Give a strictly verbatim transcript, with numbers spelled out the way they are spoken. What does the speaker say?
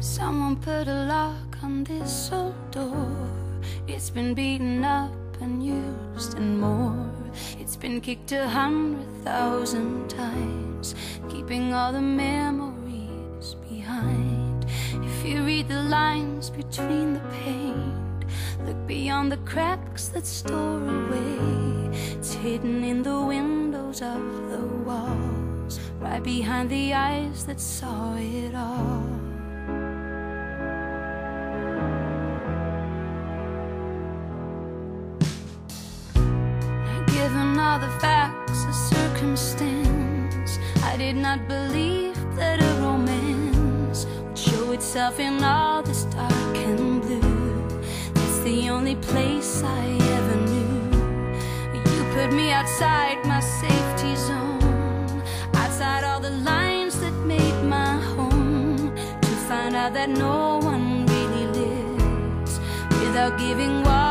Someone put a lock on this old door. It's been beaten up and used and more. It's been kicked a hundred thousand times, keeping all the memories behind. If you read the lines between the paint, look beyond the cracks that store away. It's hidden in the windows of the walls, right behind the eyes that saw it all. Given all the facts of circumstance, I did not believe that a romance would show itself in all this dark and blue. That's the only place I ever knew. You put me outside my safety zone, outside all the lines that made my home, to find out that no one really lives without giving water